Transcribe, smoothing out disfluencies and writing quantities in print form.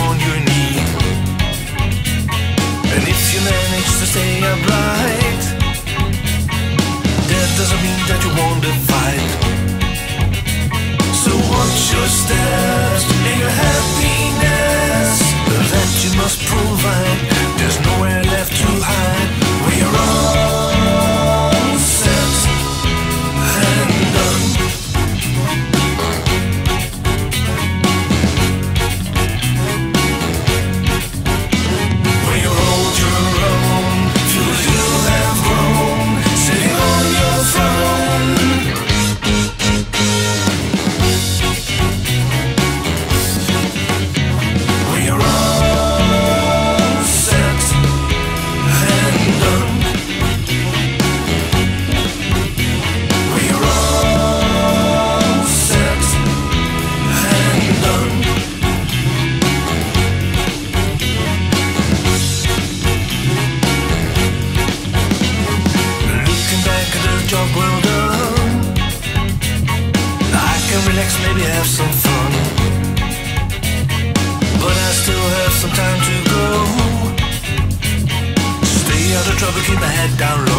on your knee. And if you manage to stay upright, that doesn't mean that you won the fight. So watch your steps and your happiness, that you must provide. There's nowhere left to hide. We are all set and done. When you hold your own, feel you have grown, sitting on your throne. We are all set and done. We are all set and done. Looking back at the job well done, I can relax, maybe have some fun. But I still have some time to go. Stay out of trouble, keep my head down low.